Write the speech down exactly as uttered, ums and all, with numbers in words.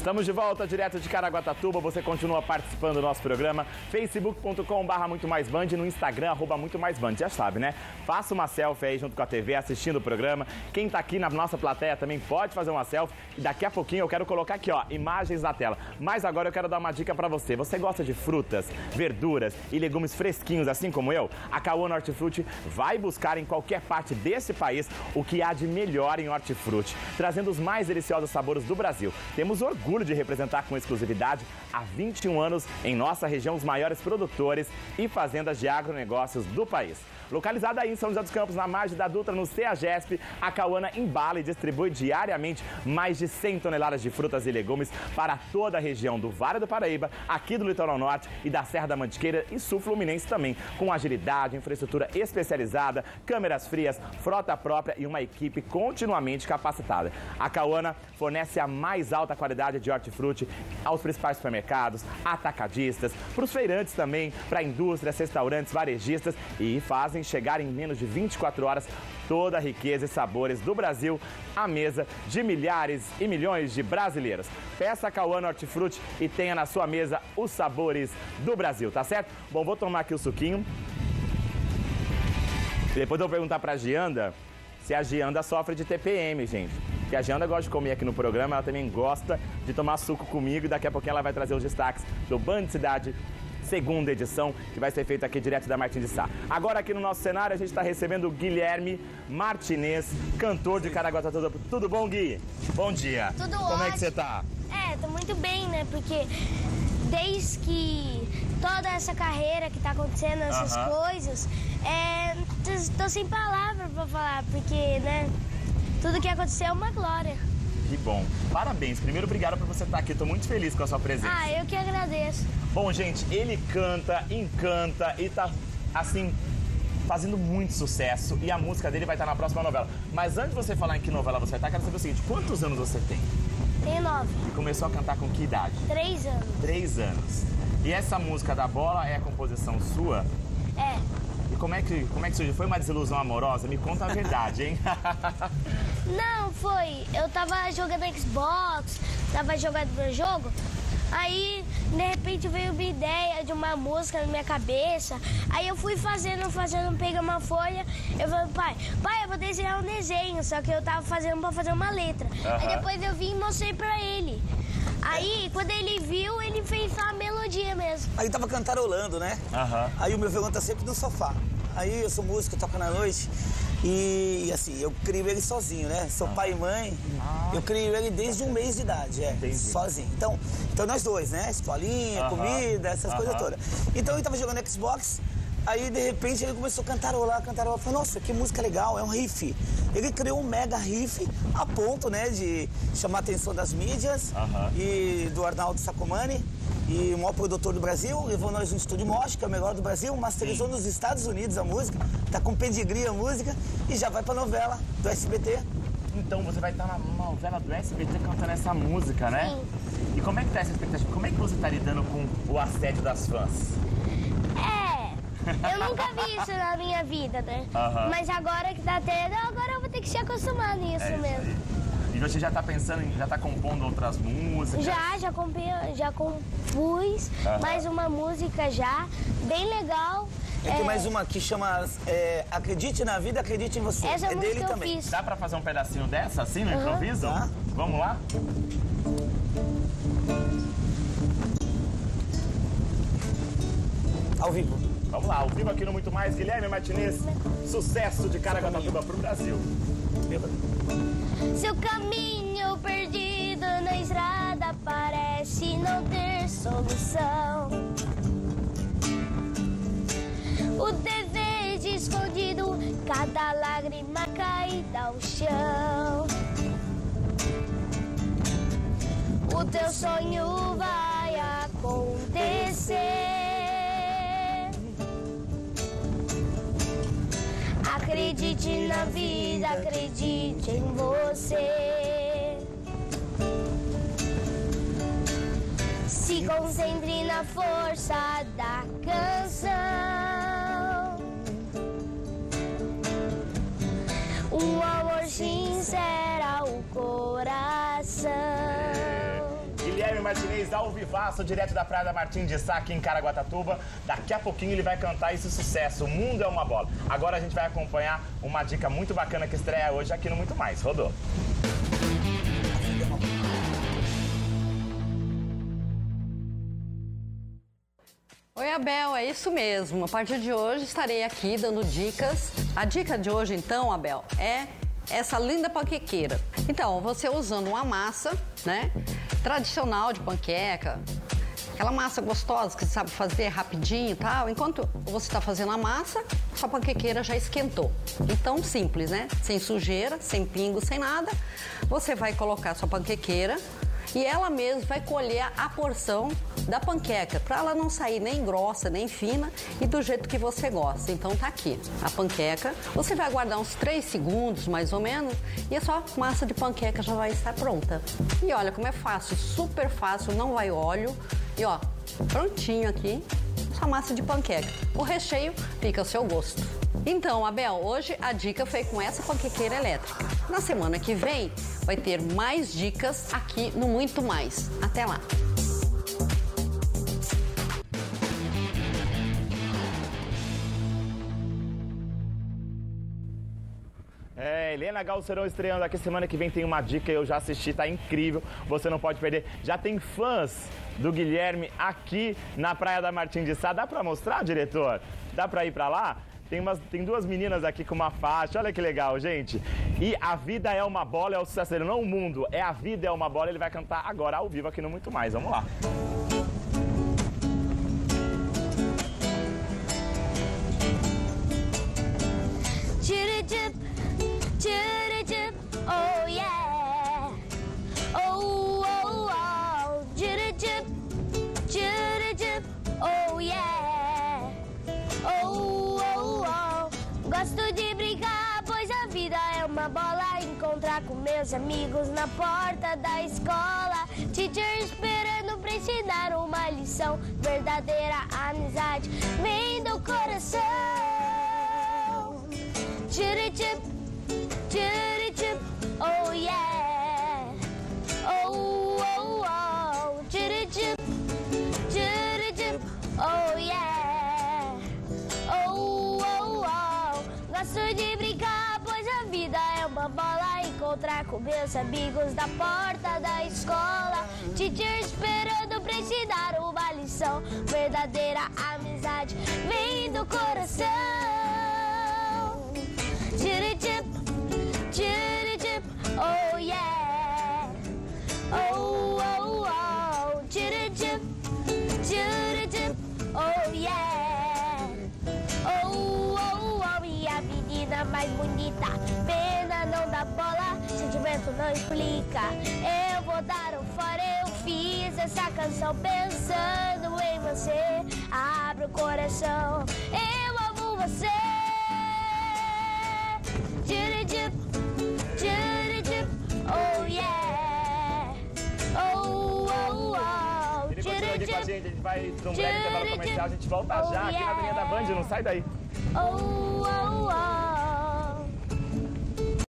Estamos de volta, direto de Caraguatatuba. Você continua participando do nosso programa. facebook ponto com barra muito mais band, no Instagram, arroba muito mais band. Já sabe, né? Faça uma selfie aí junto com a T V, assistindo o programa. Quem tá aqui na nossa plateia também pode fazer uma selfie. E daqui a pouquinho eu quero colocar aqui, ó, imagens na tela. Mas agora eu quero dar uma dica pra você. Você gosta de frutas, verduras e legumes fresquinhos, assim como eu? A Cauana Hortifruti vai buscar em qualquer parte desse país o que há de melhor em hortifruti, trazendo os mais deliciosos sabores do Brasil. Temos orgulho de representar com exclusividade há vinte e um anos em nossa região os maiores produtores e fazendas de agronegócios do país. Localizada aí em São José dos Campos, na margem da Dutra, no CEAGESP, a Cauana embala e distribui diariamente mais de cem toneladas de frutas e legumes para toda a região do Vale do Paraíba, aqui do Litoral Norte e da Serra da Mantiqueira e Sul Fluminense também, com agilidade, infraestrutura especializada, câmeras frias, frota própria e uma equipe continuamente capacitada. A Cauana fornece a mais alta qualidade de hortifruti aos principais supermercados, atacadistas, para os feirantes também, para indústrias, restaurantes, varejistas e fazem chegar em menos de vinte e quatro horas toda a riqueza e sabores do Brasil à mesa de milhares e milhões de brasileiros. Peça a Cauana Hortifruti e tenha na sua mesa os sabores do Brasil, tá certo? Bom, vou tomar aqui o suquinho. E depois eu vou perguntar pra Gianda se a Gianda sofre de T P M, gente. Porque a Gianda gosta de comer aqui no programa, ela também gosta de tomar suco comigo e daqui a pouquinho ela vai trazer os destaques do Band Cidade, segunda edição, que vai ser feita aqui direto da Martins de Sá. Agora aqui no nosso cenário a gente está recebendo o Guilherme Martinez, cantor de Caraguatatuba. Tudo bom, Gui? Bom dia. Tudo Como ótimo. é que você tá? É, tô muito bem, né? Porque desde que toda essa carreira que tá acontecendo, essas Aham. coisas, é, tô, tô sem palavras pra falar, porque, né, tudo que aconteceu é uma glória. Que bom. Parabéns. Primeiro, obrigado por você estar aqui. Tô muito feliz com a sua presença. Ah, eu que agradeço. Bom, gente, ele canta, encanta e tá, assim, fazendo muito sucesso. E a música dele vai estar na próxima novela. Mas antes de você falar em que novela você vai estar, quero saber o seguinte, quantos anos você tem? Tenho nove. E começou a cantar com que idade? Três anos. Três anos. E essa música da Bola é a composição sua? É. E como é que, como é que surgiu? Foi uma desilusão amorosa? Me conta a verdade, hein? Não, foi. Eu tava jogando Xbox, tava jogando meu jogo. Aí, de repente, veio uma ideia de uma música na minha cabeça. Aí eu fui fazendo, fazendo, peguei uma folha. Eu falei, pai, pai, eu vou desenhar um desenho. Só que eu tava fazendo pra fazer uma letra. Uhum. Aí depois eu vim e mostrei pra ele. Aí, quando ele viu, ele fez a melodia mesmo. Aí tava cantarolando, né? Aham. Aí o meu violão tá sempre no sofá. Aí eu sou músico, toco na noite. E assim, eu crio ele sozinho, né? Sou pai e mãe. Eu crio ele desde um mês de idade, é. Entendi. Sozinho. Então, então nós dois, né? Escolinha, Aham. comida, essas Aham. coisas todas. Então ele tava jogando Xbox. Aí, de repente, ele começou a cantarolar, cantarolar. Eu falei, nossa, que música legal, é um riff. Ele criou um mega riff a ponto, né, de chamar a atenção das mídias Aham. e do Arnaldo Sacomani, e o maior produtor do Brasil, levou nós no Estúdio Mosh, que é o melhor do Brasil, masterizou nos Estados Unidos a música, tá com pedigree a música, e já vai pra novela do S B T. Então você vai estar na novela do S B T cantando essa música, né? Sim. E como é que tá essa expectativa? Como é que você tá lidando com o assédio das fãs? É, eu nunca vi isso na minha vida, né? Aham. Mas agora que tá tendo, agora eu vou ter que se acostumar nisso É isso mesmo. aí. E você já tá pensando, em, já tá compondo outras músicas? Já, já, compre, já compus Aham. mais uma música já, bem legal. E tem mais uma que chama é, Acredite na Vida, Acredite em Você. Essa é música dele eu também. fiz. Dá pra fazer um pedacinho dessa, assim, no Aham. improviso? Tá. Vamos lá? Ao vivo. Vamos lá, ao vivo aqui no Muito Mais, Guilherme Martinez, sucesso de Caraguatatuba pro Brasil. Seu caminho perdido na estrada parece não ter solução. O desejo escondido, cada lágrima caída ao chão. O teu sonho vai acontecer. Acredite na vida, acredite em você. Se concentre na força da canção. Um amor sincero ao coração. Martinez ao vivaço, direto da Praia da Martim de Sá, aqui em Caraguatatuba. Daqui a pouquinho ele vai cantar esse sucesso, O Mundo é uma Bola. Agora a gente vai acompanhar uma dica muito bacana que estreia hoje aqui no Muito Mais. Rodou. Oi, Abel, é isso mesmo. A partir de hoje estarei aqui dando dicas. A dica de hoje, então, Abel, é essa linda panquequeira. Então, você usando uma massa, né, tradicional de panqueca, aquela massa gostosa que você sabe fazer rapidinho e tal. Enquanto você está fazendo a massa, sua panquequeira já esquentou. Então, simples, né? Sem sujeira, sem pingo, sem nada. Você vai colocar sua panquequeira e ela mesma vai colher a porção da panqueca, para ela não sair nem grossa, nem fina e do jeito que você gosta. Então tá aqui a panqueca. Você vai aguardar uns três segundos, mais ou menos, e a sua massa de panqueca já vai estar pronta. E olha como é fácil, super fácil, não vai óleo. E ó, prontinho aqui, sua massa de panqueca. O recheio fica ao seu gosto. Então, Abel, hoje a dica foi com essa panquequeira elétrica. Na semana que vem vai ter mais dicas aqui no Muito Mais. Até lá! É, Helena Galcerão estreando aqui. Semana que vem tem uma dica, eu já assisti, tá incrível, você não pode perder. Já tem fãs do Guilherme aqui na Praia da Martim de Sá. Dá pra mostrar, diretor? Dá pra ir pra lá? Tem, umas, tem duas meninas aqui com uma faixa, olha que legal, gente. E A Vida é uma Bola é o sucesso dele, não o mundo, é A Vida é uma Bola. Ele vai cantar agora ao vivo aqui no Muito Mais, vamos lá. Oh yeah, oh oh oh, jitty-jip, jitty-jip, oh yeah, oh oh oh. Gosto de brincar, pois a vida é uma bola. Encontrar com meus amigos na porta da escola. Teacher esperando pra ensinar uma lição. Verdadeira amizade vem do coração. Jitty-jip, jitty-jip, oh yeah, oh oh oh, jitty-jip, jitty-jip, oh yeah, oh oh oh. Gosto de brincar, pois a vida é uma bola. Encontrar com meus amigos na porta da escola. Teacher esperando pra ensinar uma lição. Verdadeira amizade vem do coração. Jitty-jip, jitty-jip, oh yeah, oh oh oh, jitty-jip, jitty-jip, oh yeah, oh oh oh. E a menina mais bonita, pena não dá bola, sentimento não explica. Eu vou dar um fora, eu fiz essa canção pensando em você. Abre o coração, eu amo você. Jitty-jip, jitty-jip, oh yeah, oh oh oh. Ele continua aqui com a gente, a gente vai para um breve intervalo comercial, a gente volta já aqui na Avenida da Band, não sai daí. Oh oh oh.